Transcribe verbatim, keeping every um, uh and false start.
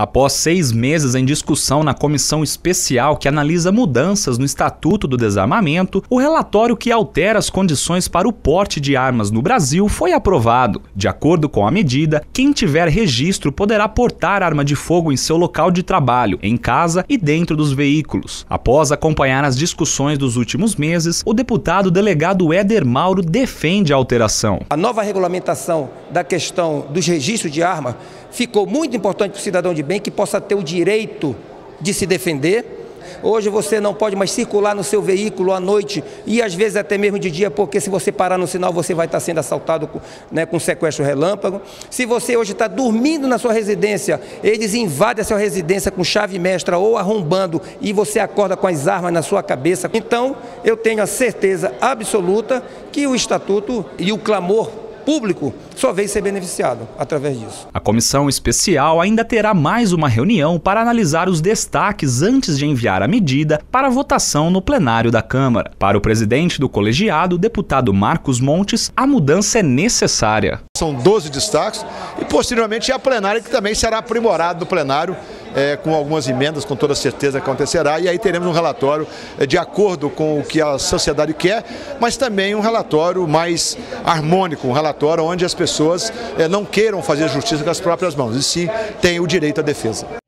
Após seis meses em discussão na comissão especial que analisa mudanças no Estatuto do Desarmamento, o relatório que altera as condições para o porte de armas no Brasil foi aprovado. De acordo com a medida, quem tiver registro poderá portar arma de fogo em seu local de trabalho, em casa e dentro dos veículos. Após acompanhar as discussões dos últimos meses, o deputado delegado Éder Mauro defende a alteração. A nova regulamentação da questão dos registros de arma ficou muito importante para o cidadão de bem que possa ter o direito de se defender. Hoje você não pode mais circular no seu veículo à noite e às vezes até mesmo de dia, porque se você parar no sinal você vai estar sendo assaltado com, né, com sequestro relâmpago. Se você hoje está dormindo na sua residência, eles invadem a sua residência com chave mestra ou arrombando e você acorda com as armas na sua cabeça. Então eu tenho a certeza absoluta que o Estatuto e o clamor público só veio ser beneficiado através disso. A comissão especial ainda terá mais uma reunião para analisar os destaques antes de enviar a medida para votação no plenário da Câmara. Para o presidente do colegiado, deputado Marcos Montes, a mudança é necessária. São doze destaques e posteriormente a plenária, que também será aprimorado no plenário, É, com algumas emendas, com toda certeza acontecerá, e aí teremos um relatório é, de acordo com o que a sociedade quer, mas também um relatório mais harmônico, um relatório onde as pessoas é, não queiram fazer justiça com as próprias mãos, e sim têm o direito à defesa.